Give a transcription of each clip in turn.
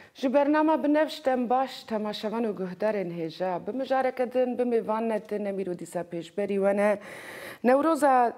ji bernama binevştem baş temaşevan û guhdarên hêja bi mijareke din bi mêvan din emîr û dîsa pêşberî wene Newroza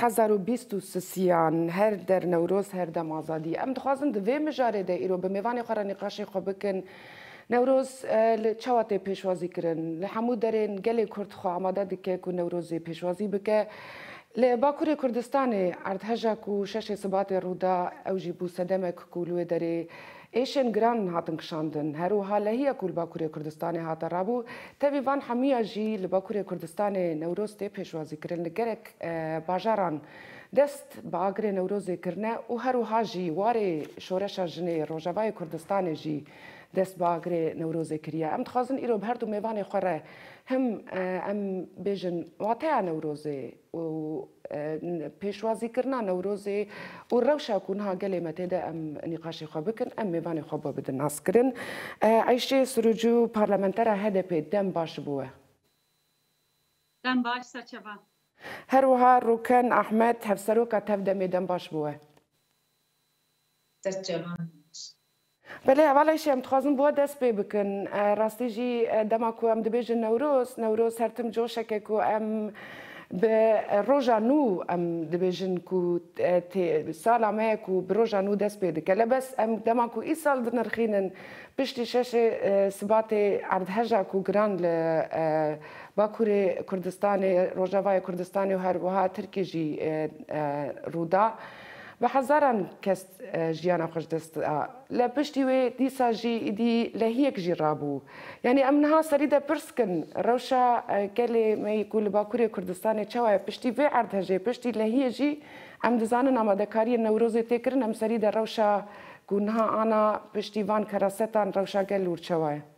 2023 her der Newroz her dem azadî. Em dixwazin di vê mijarê de îro bi mêvanê xwe re nîqaşê xwe bikin. Newroz li çawa tê pêşwazî kirin, li hemû derên gelê Kurd xwe amade dike ku Newrozê pêşwazî bike. Li Bakurê Kurdistanê erdheja ku şeşê Sibatê rûda ew jî bû sedemek ku li wê derê êşên giran hatin kişandin. Her wiha lehiya ku li Bakurê Kurdistanê hate rabû, tevî van hemiya jî li Bakurê Kurdistanê Newroz tê pêşwazî kirin li gerek bajaran dest bi agirê Newrozê kirine û her wiha jî warê şoreşa jinê Rojavayê Kurdistanê jî dest bi agirê Newrozê kiriye. Em dixwazin îro bi her du mêvanê xwe re hem em bêjin wateya Newrozê û pêşwazîkirina Newrozê û rewşa ku niha gelê me tê de em nîqaşê xwe bikin, em mêvanê xwe bi bidin nas kirin. Ayşe Surucu parlamentera HDP dem baş bûye. Dem baş serçeva. Her wiha Rûken Ahmed hevseroka tev demê dem baş bûye. Serçeva. Belê hevala îşê em dixwazin bo dest pê bikin. Rastî jî dema ku em dibêjin Newroz her tim coşeke ku em bi roja nû em dibêjin ku sala me ku bi roja nû dest pê dike. Lebes em dema ku îsal dinirxînin piştî şeşê Sibatê erdheja ku giran li Bakurê Kurdistanê, Rojavayê Kurdistanê û her wiha Tirkiyê jî rûda. Bi hezaran kes jiyana xwe ji dest da. Li piştî wê dîsa jî êdî lehiyek jî rabû. Yani em niha serî de pirskin rewşa gelê me ku li Bakurê Kurdistanê çawa ye piştî vê erdhejê piştî lehiyê jî em dizanin amadekariyên Newrozê tê kirin em serî de rewşa ku niha ana piştî van kerasetan rewşa gel û çawa ye.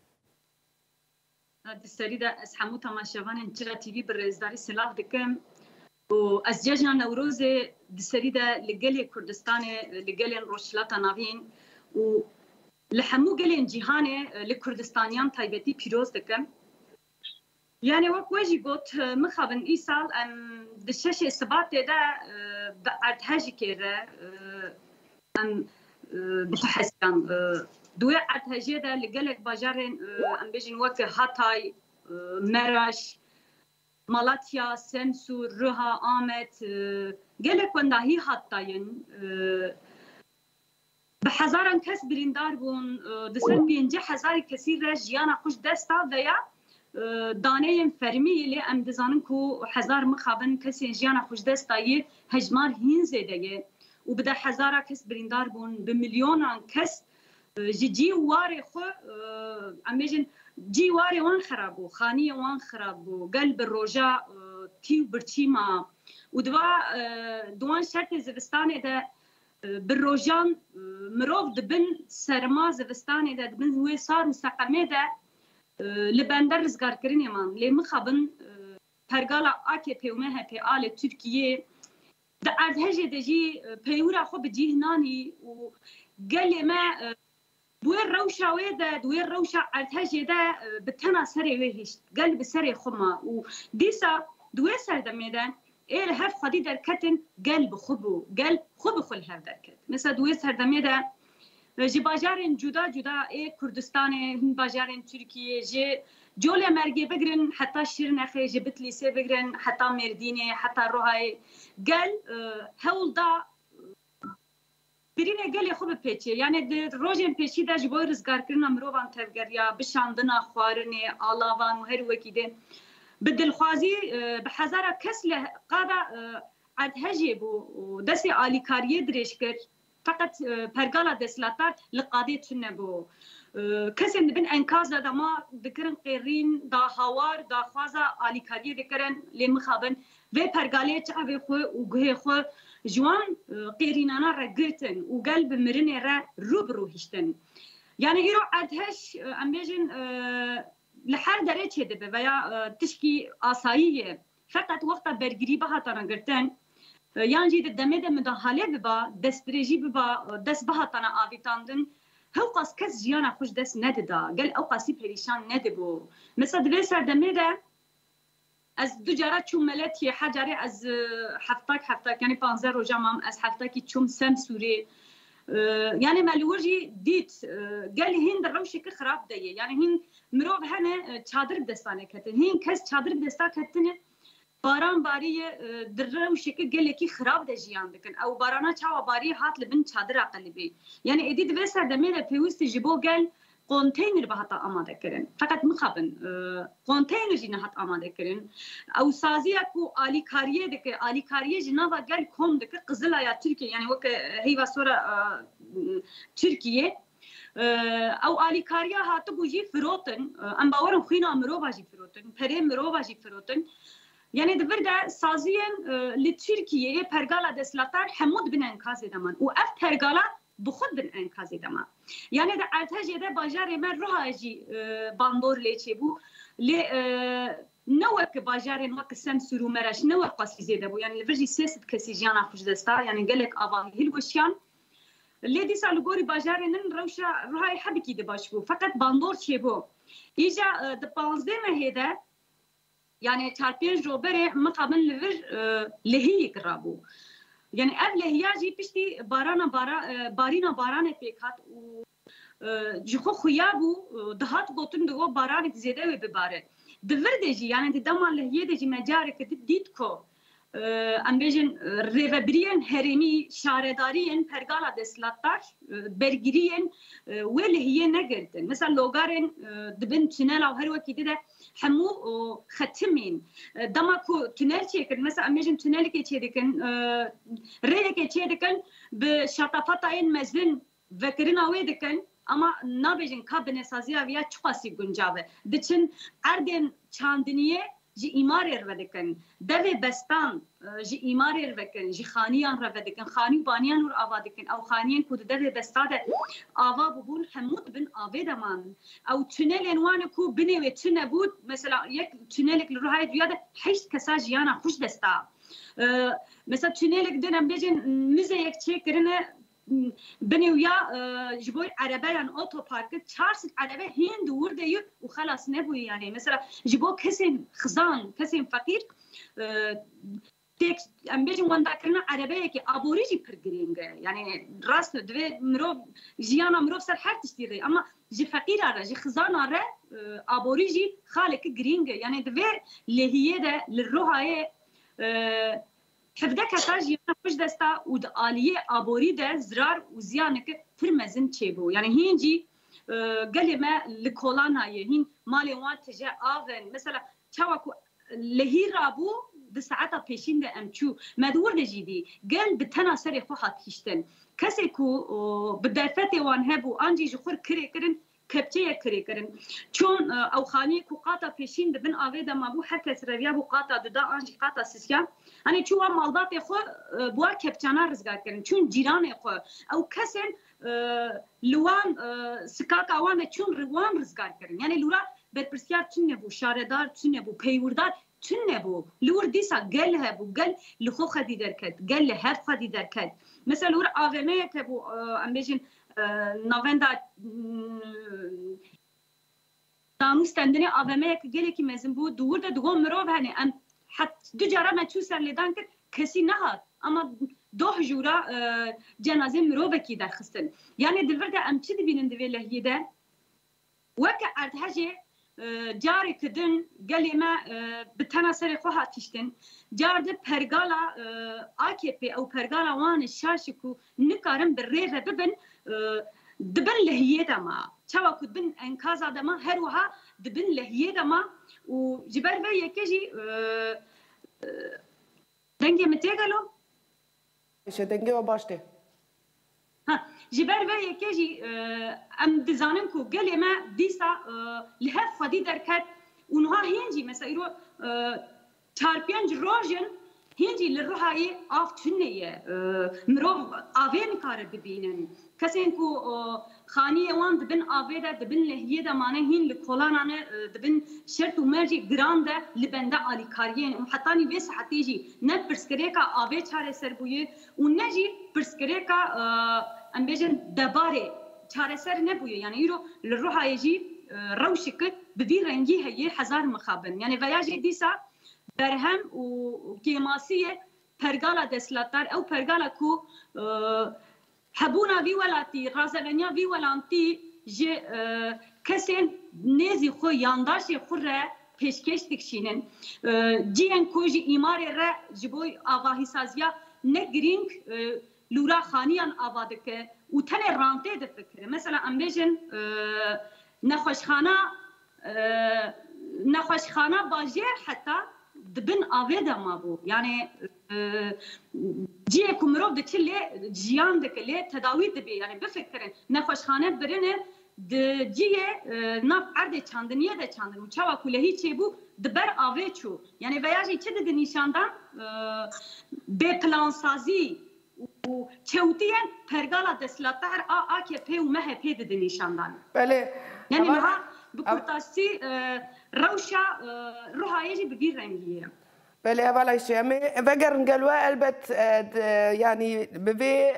Di serî de ez hemû temaşevanên Cira TV bi rêzdarî silav dikim. و از جشن نوروز دسری ده لگلی کردستان لگلی روشلاتا نوین و لحمو گلی جهان لکردستانیان تایبتی پیروز دکم یعنی وقت وجی گوت مخابن ای سال ام دشش سبات ده ارتهاجی کره ام بتحسن دوی ارتهاجی ده لگلی باجارن ام بیشین وقت هاتای مراش Malatya, Semsur, Rıha, Ahmet, gelek wendahi hattayın. Bi hezaran kes birîndar bûn, di ser 5,000 kesî re jiyana xwe ji dest da veya daneyên fermî lê em dizanin ku hezar mixabin kesên jiyana xwe ji dest dayê hejmar hîn zêde ye û bi de hezara kes birîndar bûn, bi milyonan kes ji cî warê xwe em bêjin جی واری وان خراب بو خانی وان خراب بو قلب الرجاء تیو برچیما و دوان شرط زوستانه ده بالرجان مروف دبن سرما زوستانه ده دبن وی صار مستقمه ده لبندر رزگار کرینه من لی مخابن پرگالا AKP و MHP آل ترکیه ده ارتهجه ده جی پیورا خو بجیهنانی و قلی ما دوی روشا ویده دوی روشا ارتهجه ده بتنا سری ویهشت قلب سری خما و دیسا دوی سر دمیدن ایل هر خودی در کتن قلب خوبو قلب خوب خل هر در کت مثلا دوی سر دمیدن جی باجارن جدا جدا ای کردستان هن باجارن ترکیه جی جول مرگی بگرن حتی شیرین اخی جی بتلیسه بگرن حتی مردینه حتی روهای قل هول دا birine gelê xwe bipêçe yani di rojên pêşî de ji bo rizgarkirina mirovan tevgeriya bişandina xwarinê alavan û her wekî de bi dilxwazî bi hezara kes li qada erdhejê bû û destê alîkariyê dirêj kir feqet pergala desthilatdar li qadê tune nebû kesên dibin enkaza da ma dikirin qêrîn da hawar da xwaza alîkariyê dikirin lê mixabin vê pergalê çavê xwe û guhê xwe جوان قيرينانا رجعتن وقلب مرني را روبرو هشتن يعني إيرو عدهش أم بيجن لحال درجة ده ويا تشكي آسايية فقط وقت برجري بها تناقرتن يعني جد دمه ده مداخلة ببا دستريجي ببا دست بها تنا آفيتاندن هو قاس كس جيانا خوش دست نددا قال أو قاسي بريشان ندبو مثلا دويسر دمه ده از دو جارات چوم ملتی حجاری از هفتاک یعنی 15 روزا مام از هفتاکی چوم سم سوری يعني مالورجي ديت قال هين دروشك خراب ديه يعني هين مروف هنا چادر بدستانه كتن هين كس چادر بدستا كتن باران باریه دروشك قال کی خراب ده جیان دکن او بارانا چاوا باری هات لبن چادر قلبی يعني ادید وسر دمیر پیوست جبو قال كونتينر بهتا آماده کردن فقط مخابن كونتينر جینا هات آماده کردن او سازیه کو آلیکاریه دکه آلیکاریه جنا و گل کم دکه قزلا یا ترکیه يعني وك هي وصورة تركيا او آلیکاریا هات بوجي فروتن ام باورن خوینا مروبا جی فروتن پره مروبا جی فروتن يعني دبرده سازيا لتركيا پرگالا دسلاتار حمود بن انقاذ دمان و اف پرگالا بخود بن انقاذ دمان يعني ده ارتجي ده باجار من روحاجي باندور ليچي بو ل نوك باجار وقت سمسرو مرش نوك قاسي زيده بو يعني لفرجي سيست كسي جانا خوش دستا يعني قالك ابا هلوشيان اللي دي سالو غوري باجار نن روشا روحاي حبكي دباش بو فقط باندور چي بو يجا د 15 هيدا يعني تاربيج روبري مقابل لفر لهي قرابو يعني قبل هياجي بشتي بارینا باران پیکات و جخو خيابو دهات بوتن دو باران زياده و بباره دفردجي يعني دما لهي دجي مجارك ديتكو ام بيجن ريفبريان هرمي شارداريان پرگالا دسلاتار برگريان ولا هي نگردن مثلا لوغارن دبن تونل او هر وقت ده حمو ختمين دماكو تونل چيكن مثلا ام بيجن تونل كي چيدكن ريل كي چيدكن بشطافتاين مزن وكرنا ويدكن اما نابجن كابن سازيا ويا چقاسي گنجاوه دچن اردن چاندنيه جي إمارة رفدكن دوي بستان جي إمارة رفدكن جي خانيان رفدكن خاني بانيان ور آبادكن أو خانيان كود دوي بستاد آوا ببون حمود بن آوه دمان أو تونل انوان كو بني و تونه بود مثلا يك تونلك لروحايد وياده حيش كسا جيانا خوش دستا مثلا تونلك دنم بيجن مزه يك چه کرنه بني ويا جبوي عربيان اوتو بارك تشارس عربي هين دور ديو وخلاص نبوي يعني مثلا جبو كسن خزان كسن فقير تيك ام بيجي واندا كنا عربيه كي ابوريجي برجرينغ يعني راس دوي مرو جيانا مرو سر حق تشتري اما جي فقير على جي خزان على ابوريجي خالق جرينغ يعني دوي اللي هي ده للروحه حفظك تاجي خوش دستا و د آلیه آبوری ده زرار و زیانک فرمزن چیبو يعني هینجی قلمه لکولان هایی هین مالی وان تجا آغن مثلا چاوکو لهی رابو د ساعتا پیشین ده امچو مدور ده جیدی قل بتنا سری خوحات هشتن کسی کو بدرفت وان هبو آنجی جخور کری کرن کپچه کری کرن چون او خانی کو قاطا پیشین ده بن آوه ده مابو هر کس رویا بو قاطا ده آنجی قاطا سیسیا hani çuva maldat xo buar kepçana rizgar kirin çun ciran xo ew kesên liwan skaka wan çun riwan rizgar kirin yani lura berpirsiyar çun nebû şaredar çun nebû peywırdar çun nebû lur dîsa gel hebû gel li xwe xedî derket gel li hev xedî derket mesela lur AVM'yek hebû em bêjin navenda danû stendinê AVM'yek gelekî mezin bû dûr de digo mirov hene em حتى دجارة ما تشوسر لدان كر كسي نهار أما دوح جورا جنازة مروبة كي در خستن يعني دلوقتي أم تشد بينن دويله يدا وكا أرتهجي جاري كدن قالي ما بتناصر خوها تشتن جار ده برجالا AKP أو برجالا وان الشاشكو نكارم بالريفة ببن دبن لهيدا ما شوا كود بن انكازا دما هروها دبن لهيدا ما وجبال بي يكجي دنجي متيغلو ايش دنجي وباشتي ها جبال بي يكجي ام دزانن كو قالي ما ديسا لهف خدي دركات ونها هينجي مثلا يرو تاربيانج روجن هينجي للروحاي اف تنيه مرو افين كار ببينن كسينكو خانيه وان دبن افيدا دبن لهيدا مانه هين لكولانانه دبن شرط ومرجي جرانده لبندا اليكاريين وحطاني بس حتيجي نت برسكريكا افي چاره سربوي ونجي برسكريكا ام بيجن دباري چاره سر نبوي يعني يرو للروحاي يجي روشك ببي رنگي هي حزار مخابن يعني فياجي ديسا برهم و كيماسيه پرگالا دسلاتار او پرگالا کو حبونا في ولاتي رازغنيا في ولانتي جي كسن نزي خو يانداشي خره پیشکش دکشینن جیان کوجی ایماری را جبوی آواهی سازیا نگرینگ لورا خانیان آوادکه و تنه رانته دفکره مثلا امبیجن نخوشخانه باجر حتی دبن آویده ما بو یعنی جیه کمروب دچله جیان دکله تداوی دبی یعنی بفکرن نخوشخانه برنه جیه ناف عرض چاندنیه ده چاندن و چاوا کلهی چه بو دبر آوه چو یعنی ویاجی چه ده نشاندن به پلان سازی و چوتیان پرگالا دسلاتر که پی و مه پی ده نشاندن بله یعنی نها بکرتاسی روشا روحایجی بگیر رنگیه بله اولا شيء فقر نقلوا البت يعني ببي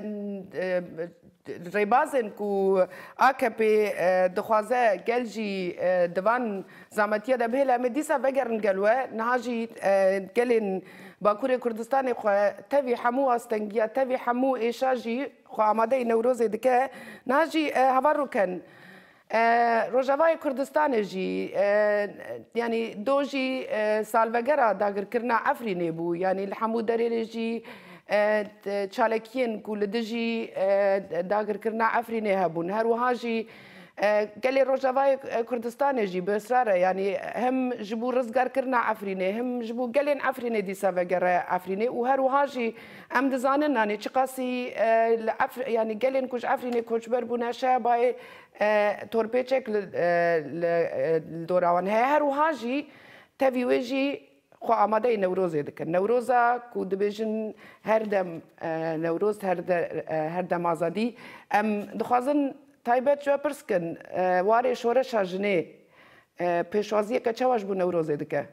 ريبازن كو AKP دخوازه گلجی دوان زامتیه دبهلا مدیسا فقر نقلوا نهاجي قلن باكوري كردستاني خو تبي حمو استنجيا تبي حمو ايشاجي خو آماده نوروز دكه نهاجي هفارو كان روجاوای کردستان جی یعنی دو جی سالوگرا داگر کرنا افرینه بو یعنی الحمو دریل جی چالکین کول دجی داگر کرنا افرینه هبون هر وها جی قال روجاوای کردستان جی بسراره یعنی هم جبو رزگار کرنا افرینه هم جبو قالین افرینه دی سالوگرا افرینه و هر وها جی ام دزانن نانی چقاسی یعنی قالین کج افرینه کج بربونه شابای توربيتشك الدوراوان هر وهاجي تبي ويجي خو آماده نوروز دك نوروزا كو دبيجن هردم نوروز هردم آزادي ام دخوازن تایبت جو پرسکن واره شورش جنه پیشوازی که چواش بو نوروز دک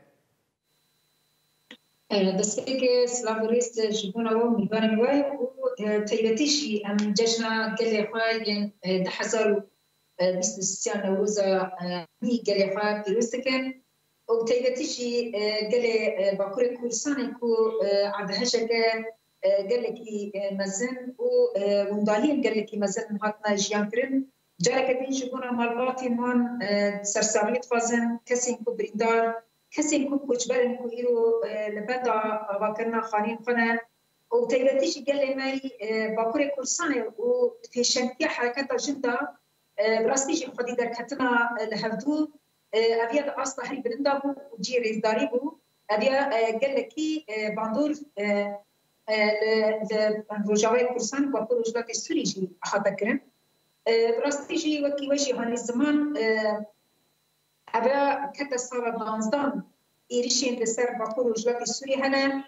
دسته که سلاوریست جبونا و میبانیم وای و تایبتیشی ام جشنا گلی خواهی ده حزار بستان نوروزا می گلی خواهی پیروست کن و تایبتیشی گلی باکور کورسانی کو عدهشه که گلکی مزن و وندالین گلکی مزن هاتنا جیان کرن جارك دين جبونا مالباتي من سرساميت فازن كسين كو بريدار كسين كو كوجبرن كو إيرو لبدا واكرنا خانين خنا وتيبتيش قال لي ماي باكوري كورساني وفي شنكية حركات جندا براستيجي خدي دركتنا لهفدو أبيض أصلا هري برندا بو وجي ريزداري بو أبيا قال لكي باندور الرجاوي كورسان باكور رجلات السوري جي أحد كرن براستيجي وكي وجهي هاني الزمان أبا كتا صار بانزدان إيريشين لسر باكور رجلات السوري هنا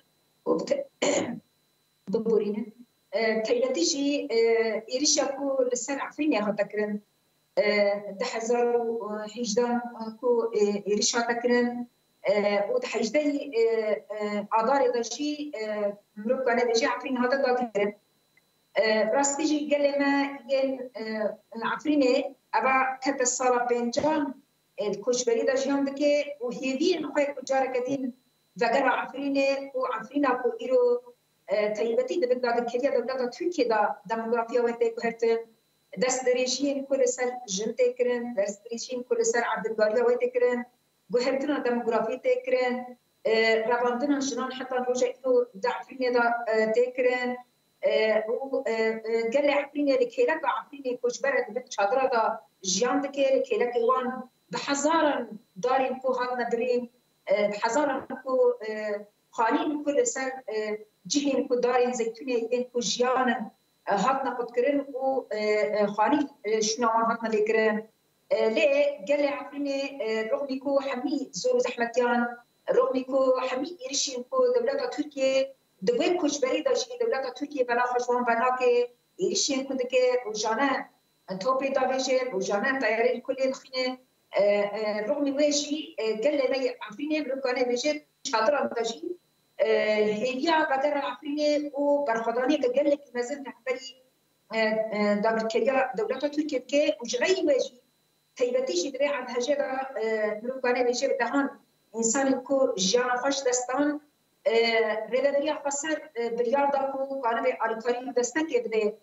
ببورين تيلاتيجي إيريشاكو لسر عفريني هاتا كرن دحزارو حيجدان كو إيريش هاتا كرن ودحيجداي عداري داشي مروك أنا دجي عفرين هاتا دا كرن راستيجي قال ما ين عفريني أبا كتا الصالة بينجان الكوشبري دا جيان دكي وهيدين خوي كجارة كدين فقرا عفريني وعفرينا كو إيرو تايبتي دا بدا دكريا دا تركيا دا ديموغرافيا ويتي كهرتن دست دريشين كل سر جنتي كرن دست دريشين كل سر عبد الباريا ويتي كرن كهرتنا ديموغرافيا تكرن راباندنا جنان حتى روجا إيرو دا عفريني دا تكرن وقال لي عفريني لكيلك عفريني كوجبرة بنت شادرة دا جيان دكي لكيلك وان بحزارا دارين كو هاتنا درين بحزارا كو خالين كل سر جهين كو دارين زيتوني يدين كو جيانا هاتنا قد كرن و خالين شنوان هاتنا لكرن ليه قال لي عفريني رغمي كو حمي زورو زحمتيان رغمي كو حمي إيرشين كو دولة تركيا دوی کوچبری داشتی دولت ترکیه بلا خوشوان بنا که ایشین کنده که روزانه توپی داویجه روزانه تیاری کلی خینه رغم ویشی قال لي عفرینه برکانه بیجه شادران داشتی هییا بدر عفرینه و برخدانی که قال لك مازن تحبلی دار کیا دولت ترکیه که وجغی ویشی تیبتیش دری عن هجرا برکانه بیجه بدهان انسان کو جان خوش دستان ريدريا خسر بليار داكو كانوا على طريق دستك بده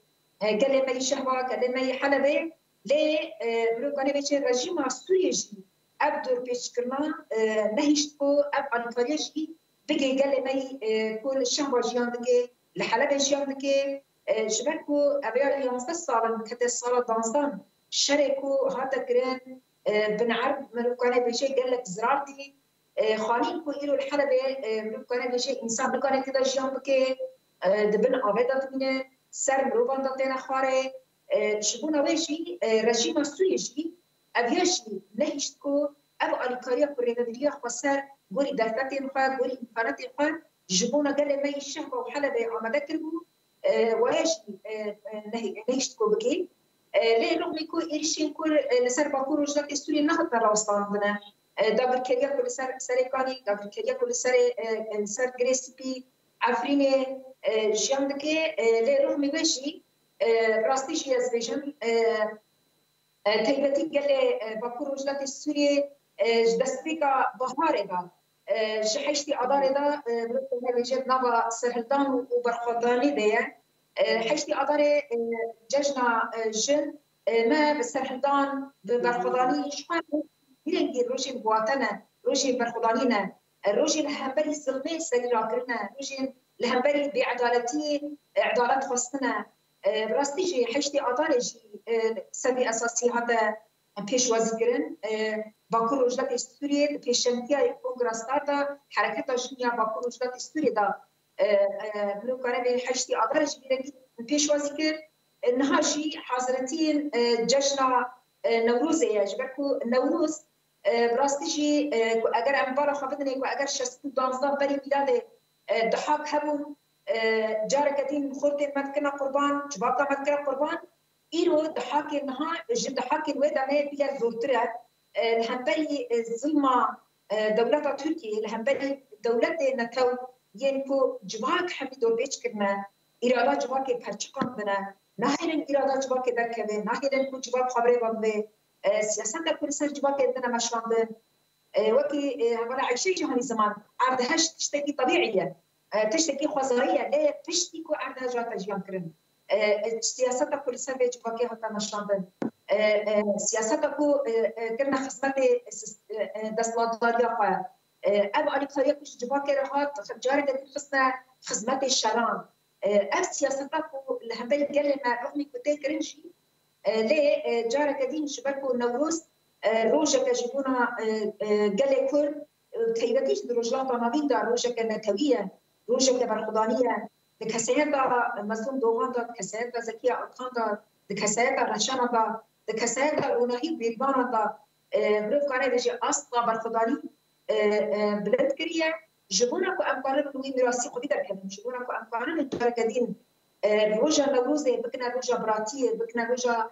كلمة شهوة كلمة حلبة لي مروكاني بيش رجيم سوريجي أبدور بيشكرنا نهيشتكو أب أنطريجي بقي كلمة كل شهوة جيان دكي لحلبة جيان دكي جبركو أبيال 11 سالة كتير سالة دانسان شاركو هذا كران بنعرب مروكاني بيش قال لك زرارتي خانين كو إلو الحلبة مروكاني بيش إنسان بكاني كده جيان دكي دبن آبادة تمينه سر مروبان داتنا خاره شبونا ويجي رجيم سويجي أبيجي نهيشتكو أبو أليكاريا كوريدادريا خسر غوري دفتين خا غوري إمكاناتين خا جبونا قال ما يشهبوا وحلبة عمدا كربو ويجي نهيشتكو بكي ليه رغم يكون إيشين كل لسر باكور وجدات السوري نهضنا راوستاندنا دابر كريا كل سريكاني دابر كريا كل سر جريسبي عفريني جياندكي لرغم وجهي راستي شي ازبيجن تيبتي قال باكور وجدات السوري دستيكا بهاردا شحيشتي اداردا بجد نابا سهلدان وبرخداني ديا حيشتي اداري ججنا جن ما بسهلدان برخداني شحال يلقي روجين بواتنا روجين برخدانينا روجين هبري السلمي سيراكرنا روجين لهمبري بعدالتي عدالة خصنا براستيجي حشتي أطالجي سبي أساسي هذا بيش وزيرن باكور وجدات السورية بيش شمتيا كونغراستا حركة جميع باكور وجدات السورية دا منو كان حشتي أطالجي بيرجي بيش وزير نهاجي حاضرتين جشنا نوروز يجبركو نوروز براستيجي أجر أمبارح خافتني وأجر شستو دانزا بري ميلاد ضحاك هبون جاركتين خورتين مدكنا قربان جبابتا مدكنا قربان إيرو ضحاك النها جد ضحاك الودا ما بلا زورترة الهمبري ظلمة دولة تركيا الهمبري دولة نتو ينكو جباك حميدو بيش كنا إرادة جباك برشقان بنا ناهرن إرادة جباك دكبه ناهرن كو جباك خبري بمبه سياسة كل سر جباك إدنا مشواندن وكي ولا عيشي جهني زمان عردهاش تشتكي طبيعية تشتكي خوازارية لا تشتكي عردها جاتا جيان كرن سياسة كل سنة جواكي هتا نشاندن سياسة كرنا خدمة دستورداريا خوا أب علي خريق كش جواكي رهات جارة خصنا خدمة الشران أب سياسة اللي هم بالي قال ما رغم كنتي كرنشي لا جارة كدين شبكو نوروز روجا كجبونا قال كل تيبتيش دروجات نابين دا روجا كنتوية روجا كبرخدانية دكاسيات دا مزلوم دوغان دا دكاسيات دا زكية أطخان دا دكاسيات دا رشان دا دكاسيات دا ونهيد بيربان دا بروف كاني بيجي أصلا برخداني بلد كريا جبونا كو أمكارن نوي مراسي قبي دا كمين جبونا كو أمكارن الجارة كدين روجا نوروزي بكنا روجا براتية بكنا روجا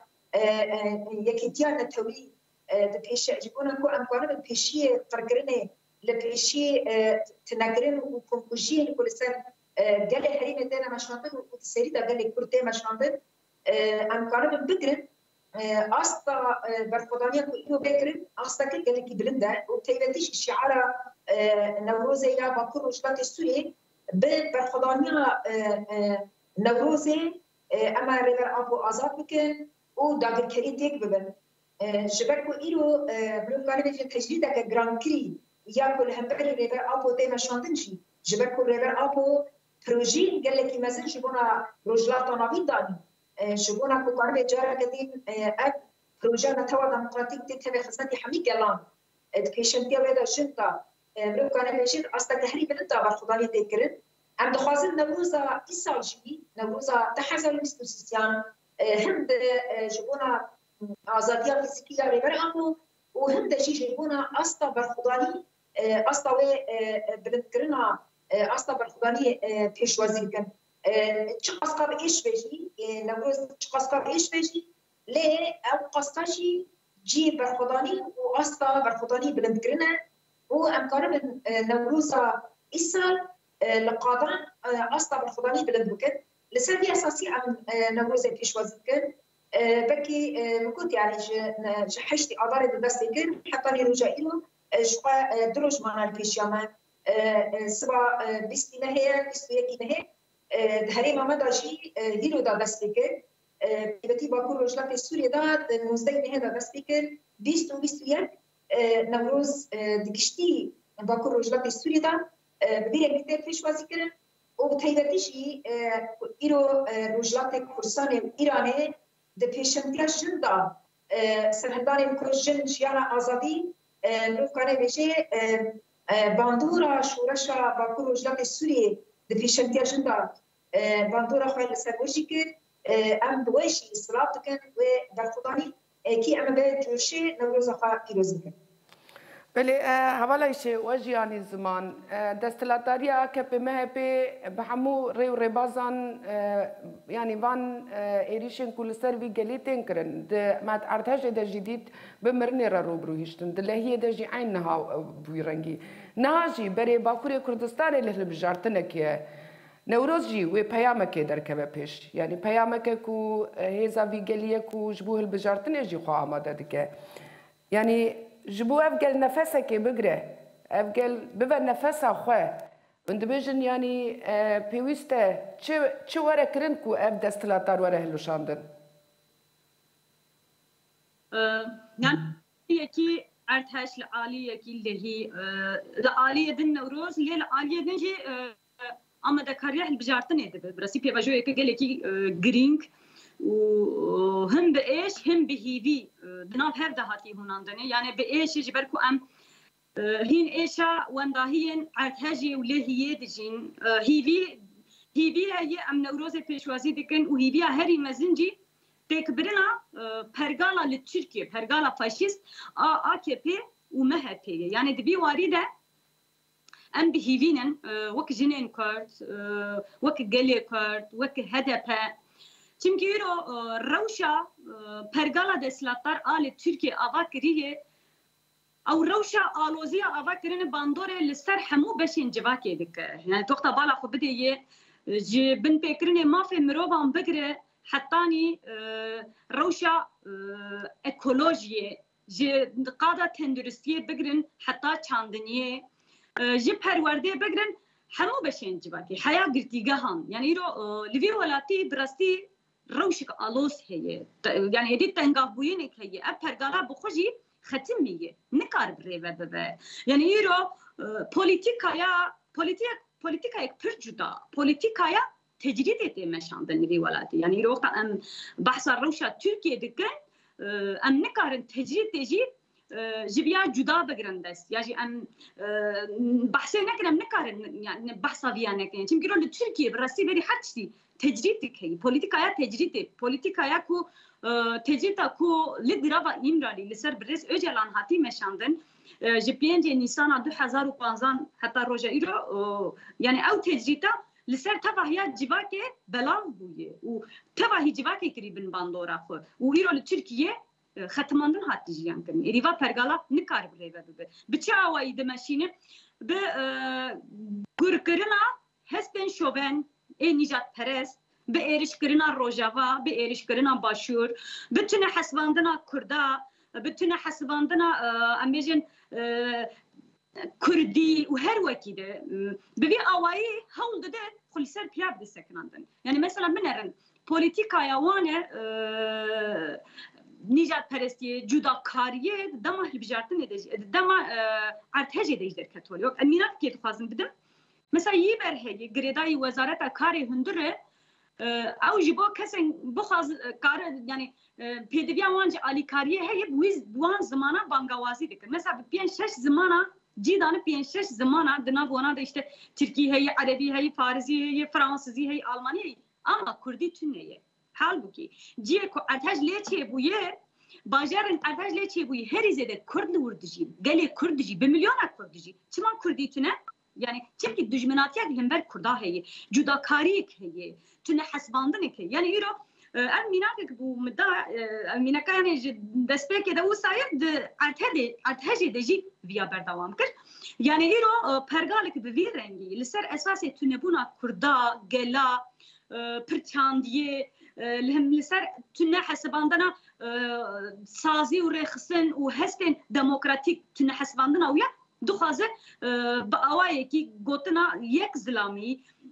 يكيتيان نتوي دبيش جبونا كو أمكارن بيشية فرقرني لبيشي تناقرين وكونكوجين كل سنة قال لي حريم دينا مشاندن وتسريدا قال لي كرتي مشاندن أمكارن بكرن أستا برفضانية كو بكرن أستا كل قال لي بلندا وتيبتيش الشعارة نوروزي يا باكور وجدات السوري برفضانية نوروزي أما ريفر أبو آزاد بكن وداغر كريم تيك ببن شبكو إيرو بلوكاري بيجي تجريدا كجران كري ياكل همبري ريفر أبو تيما شاندنشي جبكو ريفر أبو بروجين قال لك مثلا شبونا رجلات نابين داني شبونا كوكاري جارة قديم أب بروجانا توا ديمقراطيك تتبع خزنتي حميد قلان دكيشن تيا ويدا شنطة بلوكاري بيجي أصلا تهريب الانتا برخضانية تيكرن عند خوازن نوروزا إسالجي نوروزا تحزن الاستوسيسيان هند جبونا آزادية فيزيكية ريفر أبو وهند شي جبونا أستا برخضاني أستا وي بلدكرنا أستا برخضاني بيشوازي كان تشقصقا بإيش بيجي نوروز تشقصقا بإيش بيجي ليه أو قصتاشي جي برخضاني وأستا برخضاني بلدكرنا وأمكارب نوروزا إسال لقادان أستا برخضاني بلدبكت لسبب أساسي عن نوروز بيشوازي كان بكي مكنت يعني جحشتي أداري بس كان حتى رجائيله شقا دروج معنا البيشياما سبا بيستي نهي بيستي يكي نهي هريما مدى جي هيرو دا بس كان بيبتي باكور رجلات سوريا دا نوزدي هذا بس بكر 2021 نوروز دقشتي باكور رجلات سوريا دا ببير كتير فيش وازكرن وبتهيبتيشي إيرو رجلات كورسان إيراني دبيشنتيا جندا سرهداني كوجن جيانا آزادي نوفكاري بيجي باندورا شورشا باكور رجلات سوريا دبيشنتيا جندا باندورا خوال سربوشيكر ام بوشي صلاة دكن وبرخداني كي ام بجوشي نوروزا خا كيروزكن بله حوالش وجیانی زمان دستلاتاریا که به مهپی به همو ریو ربازان یعنی وان ایریشن کل سر وی گلیتن کرن د مات ارتش د جدید به مرنی را روبرو هشتن د لهیه د جی عین نها بویرنگی نهاجی بری باکوری کردستان له بجارتنه که نوروز جی و پیامک در کبه پیش یعنی پیامک کو هزا وی گلیه کو جبوه البجارتنه جی خو آماده دکه یعنی جبو افقل نفسك بقرة افقل ببا نفسها خواه وندبيجن يعني بيويسته چه ورا كرنكو اف دستلاتار ورا هلو شاندن يعني يكي ارتاش العالية يكي اللي هي العالية دن نوروز اللي العالية دن جي اما دكاريح البجارتن يدب برسي بيباجو يكي قال يكي جرينك وهم بإيش هم بهيفي دناب هر دهاتي هوناندني يعني بإيش جبركو أم هين إيشا ونداهين عرتهاجي ولهيه دجين هيفي هي أم نوروز بيشوازي دكن وهيفي هري مزنجي تكبرنا برغالا لتركيا برغالا فاشيست AKP ومهP يعني دبي واردة أم بهيفينن وك جنين كارت وك جلي كارت وك هدفة çünkü روشا پرگالا دستلاتار آل ترکیه آوا کریه او روشا آلوزیا آوا کرنه باندوره لسر همو بشین جواکی دکه یعنی توقتا بالا خو بده یه جی بن پیکرنه مافی مروبان بگره حتانی روشا اکولوژیه جی قادا تندرستیه بگرن حتا چاندنیه جی پرورده بگرن همو بشین جواکی حیا گرتیگه هم یعنی لوی ولاتی براستی روشك آلوس هي يعني هدي تنقابوينك هي أبهرقالا بخوجي ختمية نكار بريبه ببه يعني يرو بوليتيكا يك برجودا بوليتيكا تجريد تمشاندن في ولاتي يعني يرو وقت أم بحث الروشة تركيا دكان أم نكار تجريد تجي جبيا جدا بگرندست يعني أم بحثي نكرم نكار يعني بحثا فيها نكين چون كيرو لتركيا براسي بري حدشتي تجريدك هي بوليتيكايا تجريد بوليتيكايا كو تجريدا كو لدرافا إمرالي لسر برس أجلان هاتي مشاندن جبين جي نيسان 2015 حتى روجا إيرو يعني أو تجريدا لسر تبع هي جواكي بلاو بويه و تبع هي جواكي قريبن باندورا خو وإيرو لتركيا ختماندن هاتي جيان كني إريفا برغالا نكار بريفا بچا واي دمشينه ب گوركرنا هسبن شوبن نجات پرست به ایرش کردن روجاوا به ایرش کردن باشور بتونه حساباندنا کردا بتونه حساباندنا امیجن کردی و هر وکیده ببی آوایی هول داده خلیسر پیاب دستکناندن یعنی مثلا منرن پولیتیکای وانه نجات پرستی جدا کاریه دما هلبجارتن ادج دما ارتج ادج در کاتولیک امینات کی تفازم بدم مثلا يبر هي جريداي وزارة كاري هندرة أو جبوا كسن بخاز كار يعني بيدبيا وانج علي كاريه هي بوان زمانة بانغوازي ذكر مثلا بين 6 زمانة جيدان بين 6 زمانة دنا بونا ده işte Türkiye هي عربي هي فارسي هي فرنسي هي ألماني هي أما كردي تنية حال بكي جيكو أرتاج ليش بويه باجرن أرتاج ليش بويه هريزة كرد وردجي قالي كردجي بمليون كردجي تما كردي تنه يعني تبكي دجمناتيك همبر كردا هي جدا كاريك هي تنه حسباندنك يعني يرو اميناتك بو مدا امينك يعني دسبك ده وسايد ارتهدي دجي فيا بردوام كر يعني يرو پرگالك بوي رنگي لسر اساس تنبونا كردا گلا پرتانديه لهم لسر تنه حسباندنا سازي ورخصن وهستن ديمقراطيك تنه حسباندنا ويا دخوازه با آوایی که گوتنا یک زلامی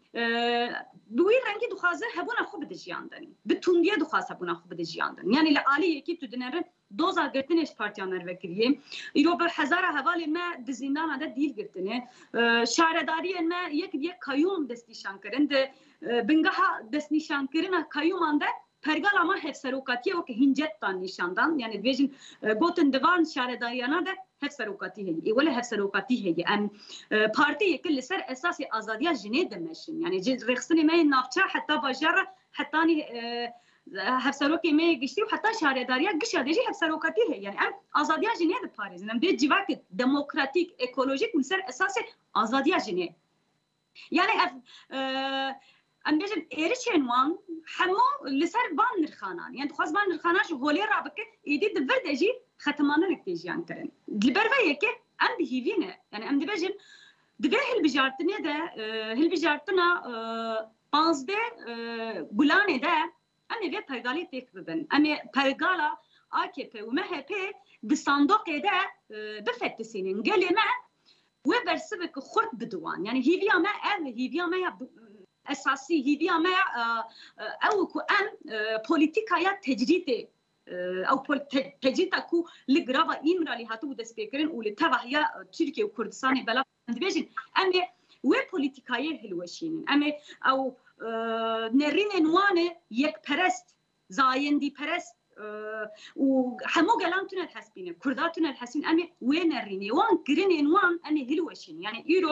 بوی رنگی دخوازه هبونا خوب دجیاندن بتوندیه دخواست هبونا خوب دجیاندن یعنی لعالی یکی تو دنره دوزا گرتنش پارتیانر وکریه ایرو به هزار حوالی ما دزیندان ده دیل گرتنه شهرداری ما یک کایوم دستیشان کرن ده بنگاه دستنیشان کرن کایوم انده پرگال ama hevserokatiye o ki hincetten nişandan yani diyeceğim goten devan şehredayana da hevserokati heye vele hevserokati heye em parti yekil ser esası azadiya jine demeşin yani rexsini me nafça hatta bajara hatta ni hevseroki me geçti hatta şehredariya gişadeci hevserokati heye yani em azadiya jine de parizin em de civak demokratik ekolojik ser esası azadiya jine yani ام بيجن ايريشن وان حمو لسر بان نرخانان يعني خاص بان نرخانان شو هولي رابك يدي دبر دجي ختمانه نكتيجيان كرن البرفيه كي ام بهيفينا يعني ام بيجن دبه البجارتني ده البجارتنا بانزده بولانه ده ام في برغالي تكبن ام برغالا AKP و MHP بصندوق ده بفتسين قال ما وبرسبك خرط بدوان يعني هيفيا ما هيفيا ما اساسي هي ما او كو ام بوليتيكايا تجريد او تجريد كو لغرافا ايمرالي هاتو دسبيكرن ولتبعيا تركيا وكردستان بلا بيجن ام و بوليتيكايا هلوشين ام او نرين نوانه يك برست زايندي برست وحمو قلانتنا الحسبين كرداتنا الحسين ام وين نريني وان جرين نوان ام هلوشين يعني ايرو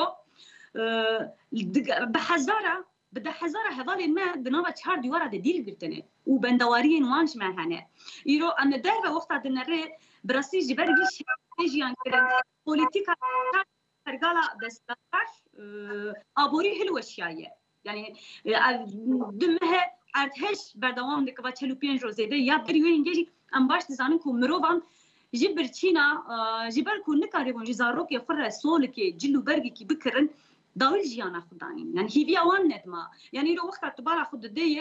بحزاره بده حزاره هذول ما بنوبه شهر ديوره ديل قرتنه وبندوارين وانش ما هنا يرو ان دايره وقت دنري براسي جبرجي شيجيان كرن بوليتيكا فرقاله دستاش ابوري حلوه شايه يعني دمها ارتهش بردوام دكبا 45 روزه يا بريو انجي ام باش تزانن كو مروبان جبرتشينا جبر كو نكاريبون جزاروك يفر سولكي جلو برغي كي بكرن داول جيانا خدانين يعني هي فيها وان ندما يعني لو وقت تبارا خد الدية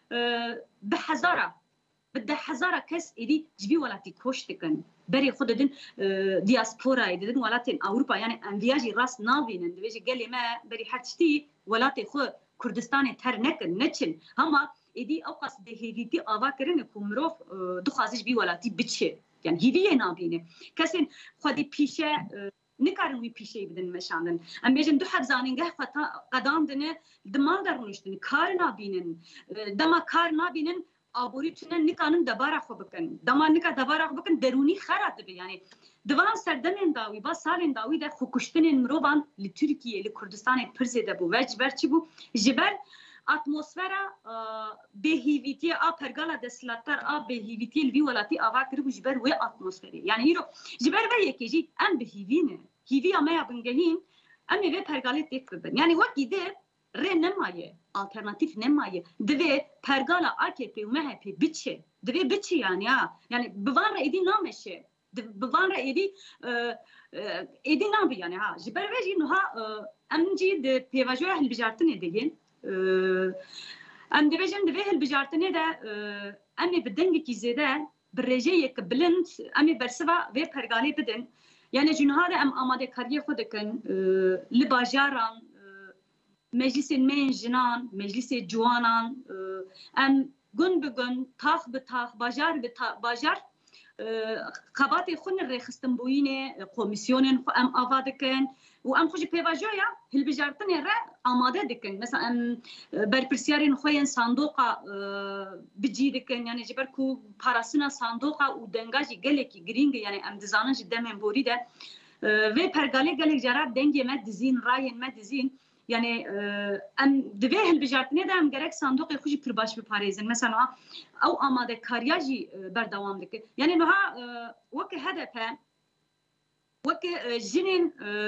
بحزارة بدها حزارة كس إدي جبي ولاتي كوشتكن بري خد دين دياسبورا دين ولاتين أوروبا يعني أنفياجي راس نابين اندويجي قال ما بري حتشتي ولاتي خو كردستاني تر نكن نتشن هما إدي أوقاس دهيدي أواكرن كمروف دخازج بي ولاتي بتشي يعني هي فيها نابينه كسين خدي بيشة نكارن وی پیشی بدن مشاندن ام بیجن دو حد زانینگه قدام دنه دمان درونشتن کار نابینن دما کار نابینن آبوری تونن نکانن دبارا خو بکن دما نکا دبارا خو بکن درونی خرات به یعنی دوان سردمن داوی با سالن داوی ده خو کشتن مروبان ل ترکیه ل کردستان پرزده بو وجبر چی بو جبر اتمسفera بهیویتی آ پرگالا دسلاتر آ بهیویتی الوی ولاتی آوا کرد جبر و اتمسفری یعنی هیرو جبر و یکیجی ام بهیوینه هیوی اما بنگهین ام و پرگالی تکبن یعنی وقتی ده ر نمایه alternatif نمایه دوی پرگالا AKP و MHP بچه دوی بچه yani بوان را ایدی نامشه بوان را ایدی نام بیانی ها جبر و جی نها ام جی د پیواجوه هلبجارتنه دیگه ام دبیجن دوی هلبجارتنه ده امی بدنگی کی زده برجه یک بلند امی برسوا و پرگالی بدن yani جنها ام آماده کاری خود کن لباجاران مجلس من جنان مجلس جوانان ام گن بگن تاخ به تاخ باجار به باجار خبات خون رخصتن بوینه کمیسیونن ام آواده کن و ام خوش پیواجویا هلبجارتن را آماده دکن مثلا ام برپرسیارین خوین صندوقا بجی دکن یعنی جبر کو پاراسنا صندوقا و دنگاجی گلکی گرینگ یعنی ام دزانن جدمن بوری ده و پرگالی گلک جراب دنگی مد دزین راین مد دزین yani ام دوی هلبجارتنه ده ام gerek صندوق خوش پرباش بپاریزن مثلا او آماده کاریاجی بردوام دکن yani نها وک هدفه وك جنين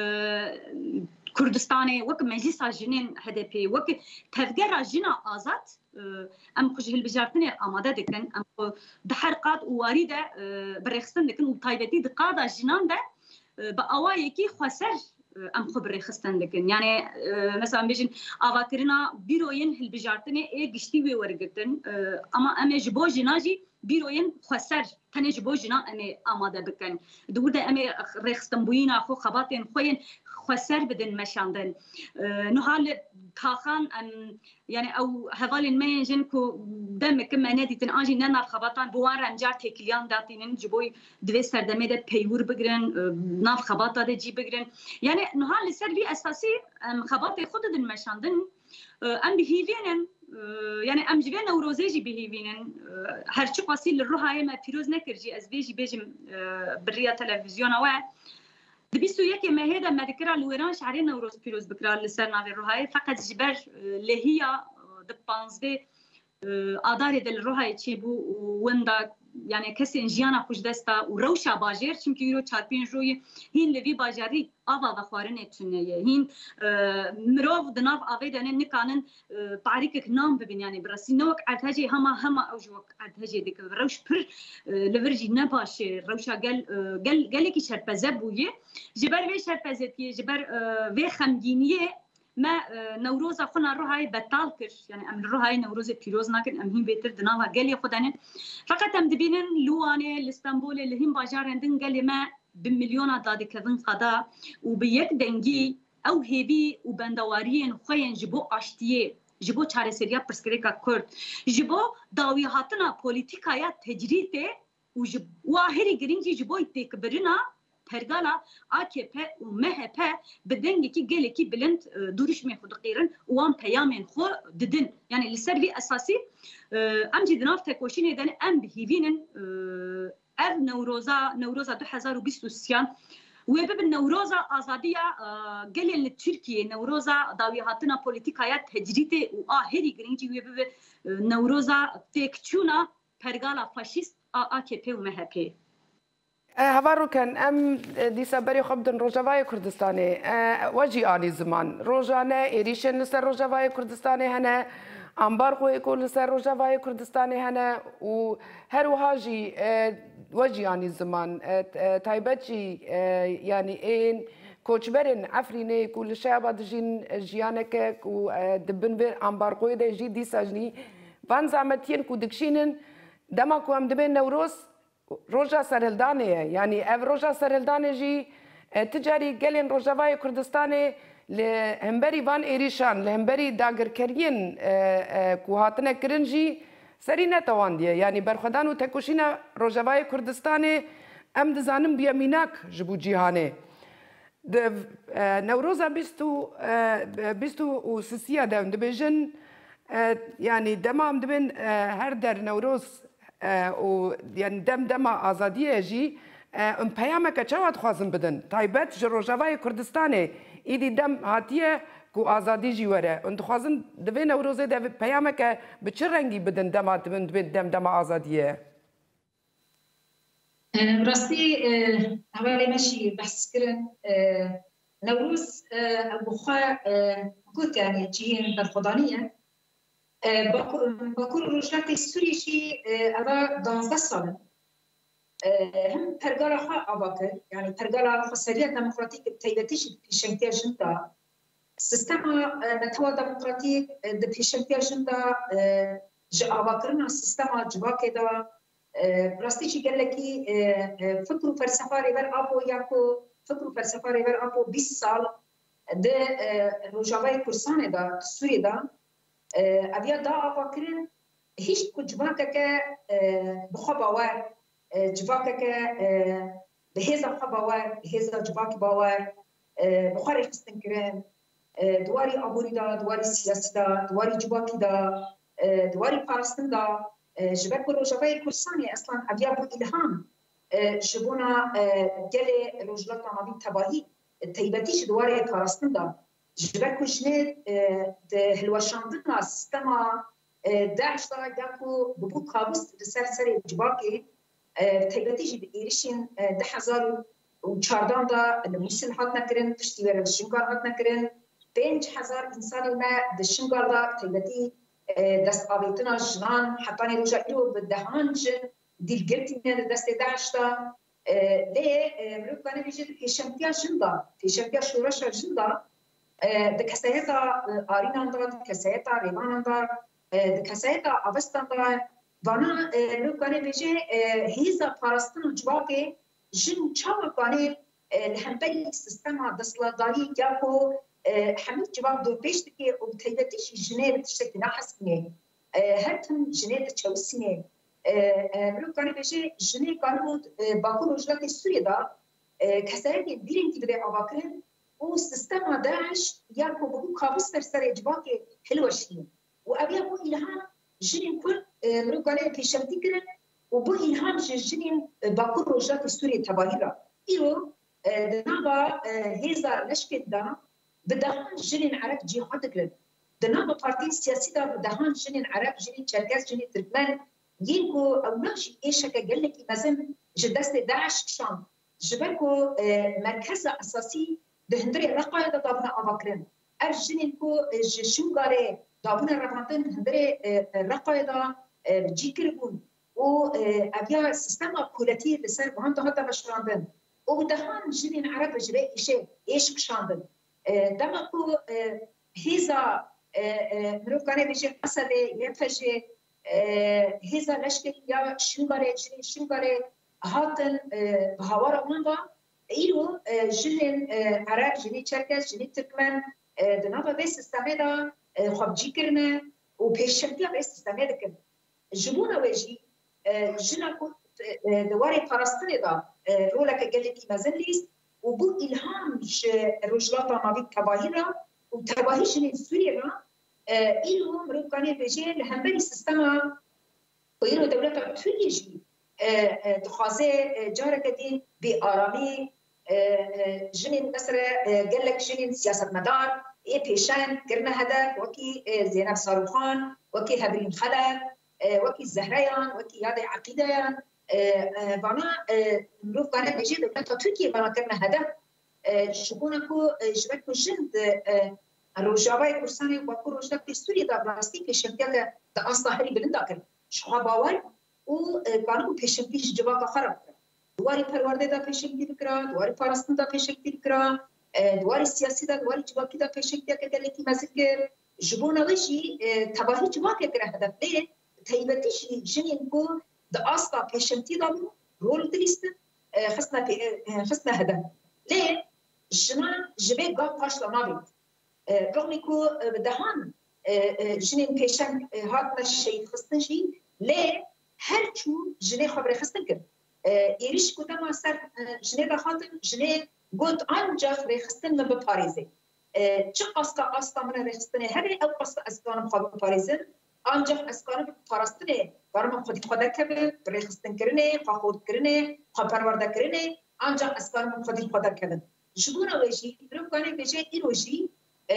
كردستاني وك مجلس جنين HDP وك تفجر جنا آزاد ام خوش هالبجارتني آماده دكن ام دحرقات وارده برخصن دكن وطايبتي دقاده جنان ده بأواي كي خسر ام خبر رخصن دكن يعني مثلا بيجن أواكرنا بيروين هالبجارتني إيه قشتي وورقتن أما أم جبو جناجي بیروین خسر تنج بوجنا امی آماده بکن دوده امی رخستنبوینا خو خباتین خوین خسر بدن مشاندن نهال کاخان يعني او هذال المينجن كو دم كم نادي تناجي ننا الخباطان بوان رنجار تكليان داتين جبوي دوي سردمه ده بيور بگرن ناف خباطا ده جي بگرن يعني نهال لسر في اساسي خباطي خود دن مشاندن ام بهيفينن يعني ام جبين نوروزيجي بهيفينن هرچی قاسی للروحای ما پیروز نکرجی از بیجم بریا تلفزیون واحد دبيستو يكي ما هذا ما ذكرها الويرانش على نوروز بيروز بكرا لسرنا في الرهاية فقط جبر اللي هي دبانزدي آداري دل الرهاية تشيبو وندا يعني كسي انجيانا خوش دستا وروشا باجير چمكي يرو چاربين روي هين لفي باجاري آوا دخوارنه تنية هين مروف دناف آوي دانه نكانن تعريكك نام ببين يعني براسي نوك عدهجي هما اوجوك عدهجي ديك روش پر لورجي نباشي روشا قالكي شرپزه بويه جبر وي شرپزتيه جبر وي خمگينيه ما نوروز خونا روحای بطال کر يعني ام روحای نوروز پیروز نکن ام هین بهتر دناوا گلی خودانه فقط ام دبینن لوانه لاسطنبول اللي هم باجارندن گلی ما بمليون دادي كذن قضاء وبيك دنجي او هيبي وبندواريين خوين جبو اشتيه جبو چاره سريا پرسكريكا كرد جبو داوي هاتنا بوليتيكايا تجريته وجب واهري گرينجي جبو تكبرنا پرگالا AKP و MHP بدنگی کی گلی کی بلند دورش می خود قیرن وان پیامین خو ددن یعنی لسروی اساسی ام جدناف تکوشین دن ام بهیوینن اف نوروزا 2023 وبب النوروزا ازاديه قال لتركيا نوروزا داوي هاتنا بوليتيكايا تجريته واهري جرينجي وبب نوروزا تكچونا پرگالا فاشيست AKP و MHP هفارو كان ام ديسمبر خبدن روجافاي كردستاني وجي اني زمان روجانا ايريشن لسر روجافاي كردستاني هنا امبارغو يقول لسر روجافاي كردستاني هنا وهرو هاجي وجي اني زمان تايبتشي يعني ان كوتشبرن عفريني كل شعب دجين جيانك ودبن بير امبارغو ده جي دي ساجني فان زعمتين كودكشينن دماكو ام دبن نوروز روجا سرهلدانية يعني اف روجا سرهلداني جي تجاري قالين روجافاي كردستاني لهمبري فان ايريشان لهمبري داگر كريين كوهاتنا كرنجي سرينا تواندية يعني برخدان وتكوشينا روجافاي كردستاني ام دزانم بياميناك جبو جيهاني نوروزا بيستو وسسيا دم دبيجن يعني دمام دبن هر در نوروز و يعني دم آزادیه جی ام پیامه که چه خوازم بدن تایبت جروجاوای کردستانه ایدی دم هاتیه کو آزادی جی وره انت خوازم دوی نوروزه ده پیامه که به چه رنگی بدن دم آزادیه راستی اولی ماشي بحث کرن نوروز بخوا قلت يعني جيهن برخدانيه باكل روجناك السوري شيء هذا 12 سنة هم برجالة خا أباكر يعني برجالة خسرية ديمقراطية بتيجتيش في شنكيا جندا سيستم نتوى ديمقراطية في شنكيا جندا أباكرنا سيستم جباك دا براستيشي قال لك فكروا فلسفة ريفر أبو ياكو فكروا فلسفة ريفر أبو 20 سال ده روجاوي كورسانة دا سوري دا اویا دا آفاکرین هیچ کو جواکه که بخوا باور جواکه که به هزا بخوا باور به هزا جواک باور بخوا رخستن کرن دواری آبوری دا دواری سیاسی دا دواری جواکی دا دواری پارستن دا جبک و روجاوی کرسانی اصلا اویا بو الهام جبونا گل روجلاتا نابی تباهی تیبتیش دواری پارستن دا جبكو جنيد هلوشاندنا سيستما داعش دا داكو ببو قابوس لسر سري جباكي تيبتيجي بإيريشين 2014 دا المسل هاتنا كرن تشتي ورا الشنقار هاتنا كرن 5000 إنسان ما دشنقار دا تيبتي دست آبيتنا جنان حتى نرجع إلو بالدهانج دي القرتين دست داعش دا ليه مروك بانا بيجي في شمتيا شورشا جندا دكسيتا آريناندا دكسيتا ريماناندا دكسيتا أفستاندا وانا لو كان بيجي هيزا فلسطين جواكي جن چاو كان الهمبلي سيستم دسلاداري ياكو حمد جواب دو بيشتكي وبتيبتش جنيه بتشتكي نحسني هاتم جنيه تشوسني لو كان بيجي جنيه كانوا باكو رجلات السوريا كسرني بيرين تبدأ أباكرن والسيستم داعش ياكو بقول كابوس فرسر جواكي حلوة شيء وأبي أقول إلهام جنين كل مرو كانوا في شمتكرن وبو إلهام جنين باكو رجلات السوريا تباهيرا إيرو دنابا هيزا نشكت دا بدهان جنين عرب جهاد كرن دنابا بارتي سياسي دا بدهان جنين عرب جنين تشركاز جنين تركمان ينكو أو ناشي إيشكا قال لك مثلا جدست داعش شام جبركو مركز أساسي دهندري رقاية دابنا أباكرن أرجنين كو شوغاري دابنا ربانتن هندري رقاية دا جيكربون و أبيا سيستم كولاتي لسر بهم تهدا بشراندن ودهان جنين عرب جري إيش كشاندن دمكو هيزا مروكاني بيجي قصدي ينفجي هيزا لشكي يا شوغاري جري شوغاري هاتن بهوارا وانبا ايرو جنين عرب جنين تشركس جنين تركمان دنابا بس استعمالا خب جيكرنا وبيشمتيا بس استعمالا كن جبونا ويجي جناكو دواري فلسطين دا رولك قالتي مازنليس وبو إلهام رجلاتا ما بيت تباهيرا وتباهي جنين سوريا ايرو مروكاني بيجي لهمبري سيستما ويرو دولتا توليجي دخوازه جارك دي بآرامی جنین مثلا قال لك جنین سیاست مدار ای پیشان کرنا هدف وکی زینب صاروخان وکی هبرین خلق وکی زهریان وکی یاد عقیدهان وانا مروف كان بيجي دولتا تركيا وانا كرنا هدف شكونكو جبتكو جند الرجاوي كرساني وكو رجلك في سوريا دا بلاستيك في شمتيك دا اصلا هري بلندا كرن شخوا باور وكانوا بيشنتيش جواكا خرب دواري پرورده دا پیشنگی بکرا دواري فلسطین دا پیشنگی بکرا دواري سیاسی دا دواري جواکی دا پیشنگی کدلتی مزکر جبونا وشی تباهی جواکی کرا هدف ليه تایبتیش جنین کو دا اصلا پیشنگی دا بو رول دریست خصنا هدف ليه جنا جبه قاب قاش لنابید رغمی کو بدهان جنین پیشنگ هات نشی خصنشی ليه هر چو جنه خبر خستن کرد ایریش کدام سر جنه را خاطر جنه گفت آنجا خبر خستن من بپاریزه چه قصد من رخستنه هری او قصد اسکانم خبر بپاریزن آنجا اسکانم بپارستنه برام خودی خدا کبه رخستن کرنه خود کرنه پرورده کرنه آنجا اسکانم خودی خدا کبه جبونا ویجی برو کنه بجه ایروجی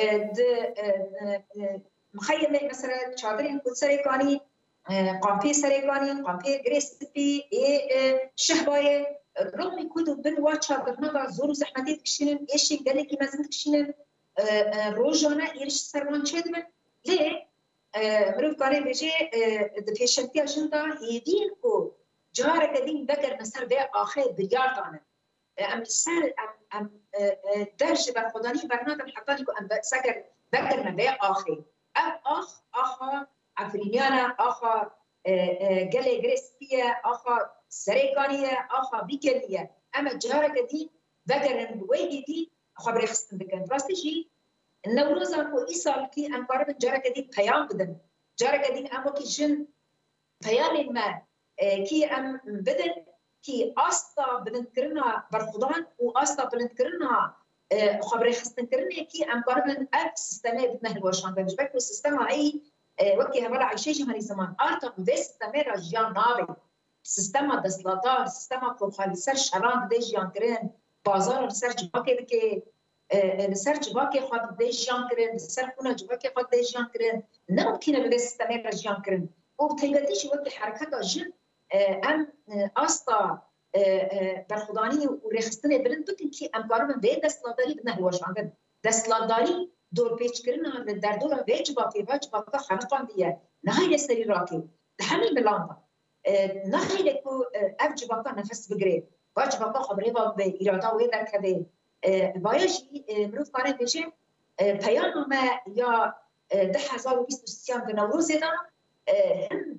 مخیمه مثلا چادرین کدسری کانی قامپي سريقاني قامپي غريسبي شهباي رغم كودو بن واتشا برنامج زور زحمتي تكشينن ايش قال لك ما زلت تكشينن روجانا ايش سرمان تشدمن ليه مروف كاري بيجي دفيشنتي اجندا يدين كو جار قديم بكر مسر بي اخر بريار دانه ام سر ام درج بالخداني برنامج حتى لكم ام سكر بكر ما بي اخر اخا عفرينيانا اخا قالي غريسبيا اخا سريكانيه اخا بيكليه اما جهارك دي بقرن بويدي دي خبري خصن بكن راستي النوروز اكو ايصال كي ام قرب جهارك دي بيان بدن جهارك دي ام كي جن بيان ما كي ام بدن كي استا بدن كرنا برخضان واستا بدن كرنا خبري خصن كرنا كي ام قرب اف سيستم بدنا الوشان بجبك السيستم هي وقتی هوا عیشی هنی زمان آرتا وست تمر جیان ناوی سیستم دستلاتار سیستم کوخالی سر شران دی جیان کرن بازار سر جواکی که سر جواکی خود دی جیان کرن سر کونه جواکی خود دی جیان کرن نمکنه به سیستم جیان کرن و تیبتیش وقتی حرکت جن ام آستا برخدانی و رخصتنه بلند بکن که ام کارم به دستلاتاری بنه الوشاندن دستلاتاری دور پیچ کردن در دور واجبات خانقان دیه نهایی سری راکی همین ملاندا نهایی کو واجبات نفس بگیره واجبات خبری با به اراده و در کده بایشی مروف کاری بشه پیام ما یا 10,023 به نوروز دان هم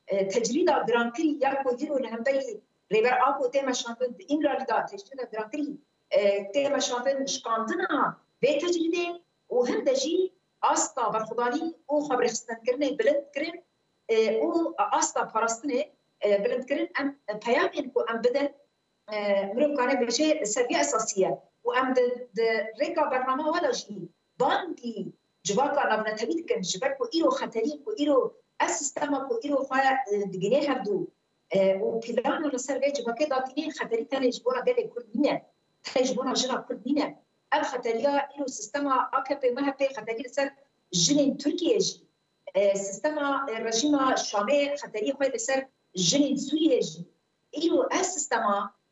تجريدا جرانكري ياكو يرو لهمبي ريبر اكو تيما شامبيون انجلندا تجريدا جرانكري تيما شامبيون شكاندنا به تجريده وهم دجي استا برخداني او خبر خستن كرنه بلند كرن او استا فلسطين بلند كرن ام بيامين كو ام بدن مرو كان بشيء سبيع اساسيه وام د ريكا برنامج ولا شيء باندي جواكا نبنا تبيت كن جبكو ايرو خطرين كو ايرو السيستم كو ايرو خا دغني هبدو وبلانو لسربي جواكا داتني خطري تاني جبونا دل كل مينا تجبونا جنا كل مينا اب خطريا ايرو سيستم اكبي ما هبي خطري لسر جنين تركيا جي سيستم الرجيم الشامي خطري خو لسر جنين سوريا جي ايرو السيستم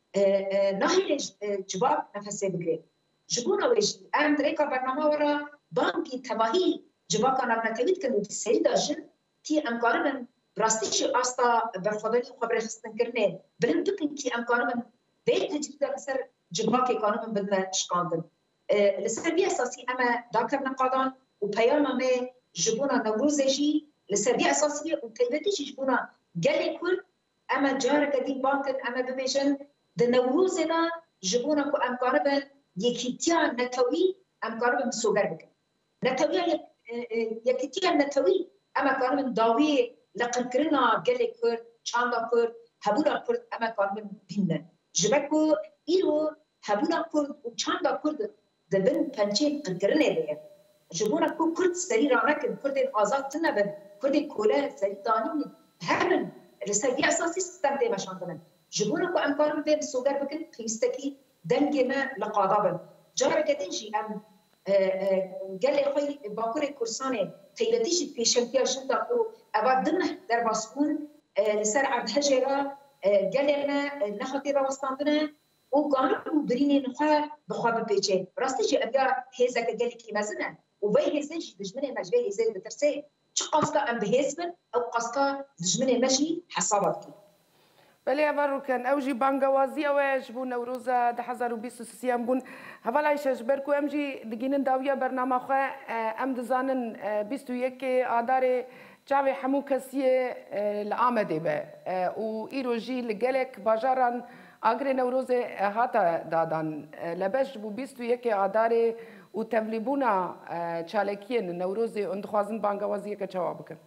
نهي جواب نفسي بكري جبونا ويجي ام دريكا برنامج ورا بانكي تباهي جواكا نبنا تبيت كن السيدة جن تي امكارمن براستيش استا برخداني خبر خستن كرنه بلن بكن كي امكارمن بيت تجربه لسر جواكي كانوا من بدنا شقاندن لسر بي اساسي اما داكر نقادان وبياما ما جبونا نوروزجي لسر بي اساسي وكيفتي جبونا قال كل اما جارك دي بانكن اما بميجن د نوروزنا جبونا كو امكارمن يكيتيان نتوي امكارمن سوغر بكن نتوي يكيتيان نتوي اما كارمن داوي لقنكرنا قال كرد شاندا كرد هبونا كرد اما كارمن بينا جبكو ايرو هبونا كرد وشاندا كرد دبن بنشين قنكرنا ليه جبونا كو كرد سري رانكن كرد آزاد تنبن كرد كولا سري داني هرن لسري اساسي سيستم دي مشاندن جبونا كو امكارمن بين سوغر بكن خيستكي دنجنا لقاضابن جارة كتنجي ام قال لي خوي باكوري كورساني تيبتيش في شمتيا جندا كو اباد ضمن در باسكون لسر عبد هجرة قال لنا نخطي راوستاندنا وقانون بريني نخا بخوا ببيجي راستيجي ابيا هيزك قال لي كي مازنا وبي هيزنجي دجمني مجبي هيزي بترسي شو قصتا ام بهيزبن او قصتا دجمني مجي حساباتك بله ابرو كان اوجي بانغوازي اوج بو نوروزا د 2023 بون هفلا ايش بركو امجي دگين داويا برنامج خو ام دزانن 21 ادار جاوي حمو كسيه الامده به و ايروجي لجلك باجاران اگري نوروزه هاتا دادان لبش بو 21 ادار و تبليبونا چالكين نوروزه اندخوازن بانغوازي که جواب کن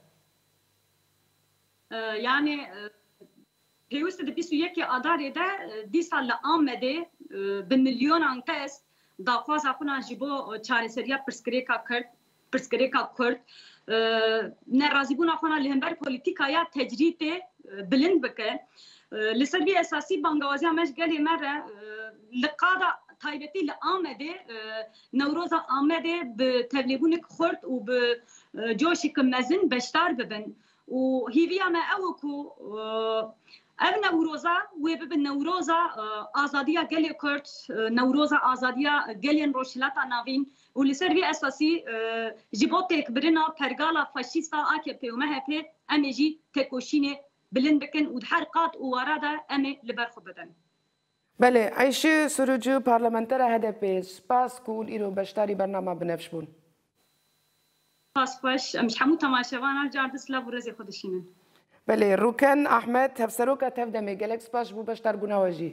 يعني پیوست د 21 آذار ده دیسا لآمده بملیون انکس داخواز اخونا جیبو چارەسەریya پرسکرێکا کورد نەڕازیبوون اخونا لهمبەر پۆلیتیکaya تجریتê bilind bikin li ser vê esasî bangewaziya me ji gelê me re li qada taybetî li Amedê Newroza Amedê bi tevlîbûnek xurt û bi coşîk mezin beşdar bibin û hîviya me ew ku ev Newroza wê bibin Newroza azadiya gelê Kurd Newroza azadiya gelên Rojhilata Navîn û li ser vê esasî ji bo têkbirina pergala faşîsta AKP û MHP em ê jî têkoşînê bilind bikin û di her qat û wara de em ê li ber xwe bidin. بله عیشی سروجو پارلمانتر HDP سپاس کول ایرو بشتاری برنامه بنفش بون سپاس خوش امش همو تماشاوان جارد سلاو رزی خودشینن بله روکن احمد هفسروکا تفدمی گلک سپاس بو بشتر بونا واجی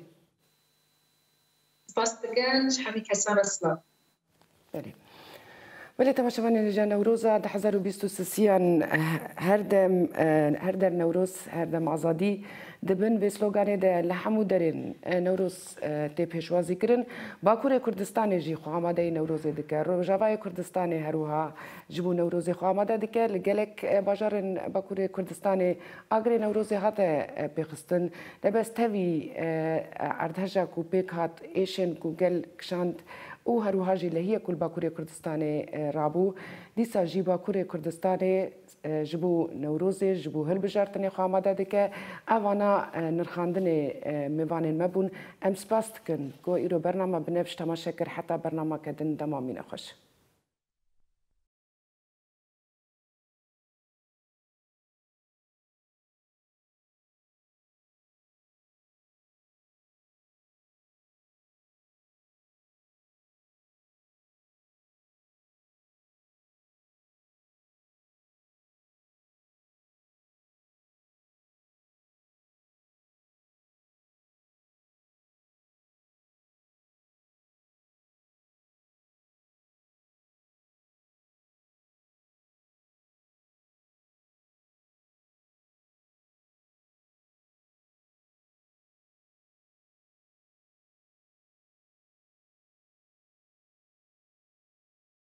سپاس بگن حمی کسان اسلام بله بله تماشاوان نجا نوروزا ده 2023 هردم نوروز هردم آزادی دبن به سلوگانی ده لحمو درین نوروز تی پیشوازی کرن باکور کردستان جی خو آماده نوروز دکر روجاوای کردستان هروها جبو نوروز خو آماده دکر لگلک باجارن باکور کردستان اگر نوروز هات پیخستن لباس تاوی اردهجا کو پیکات ایشن کو گل کشاند او هروها جی لهیه کل باکور کردستان رابو دیسا جی باکور کردستان جبو نوروزی جبو هل بجارتنی خو آماده دکر اوانا نرخاندن میوانین مبون ام سپاس کن کو ایرو برنامه بنفش تماشا کر حتی برنامه کدن دمامین خوش